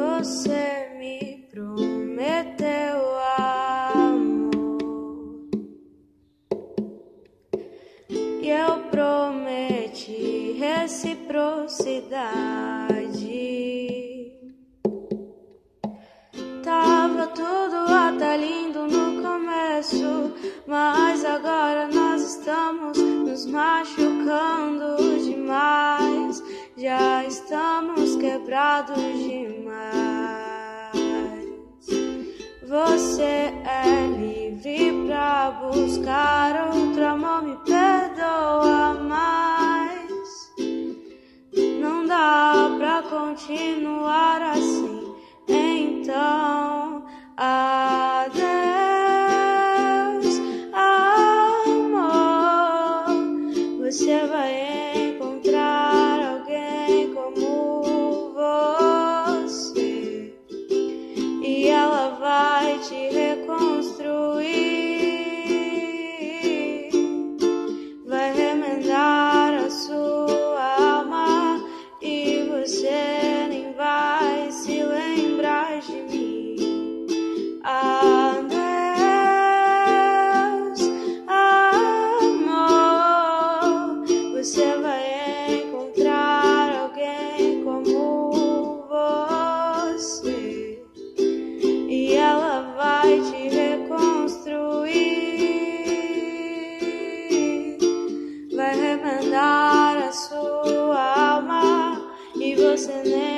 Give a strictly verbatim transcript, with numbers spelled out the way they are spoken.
Você me prometeu amor e eu prometi reciprocidade. Tava tudo até lindo no começo, mas agora nós estamos nos machucando demais. Já estamos quebrados demais. Você é livre pra buscar outro amor, me perdoa, mas não dá pra continuar assim. Então, adeus, amor. Você vai encontrar alguém como você e ela vai te reconstruir, vai remendar a sua alma e você nem vai se lembrar de mim. Adeus, amor. Você vai encontrar alguém como você e ela vai te reconstruir, vai remendar a sua alma e você nem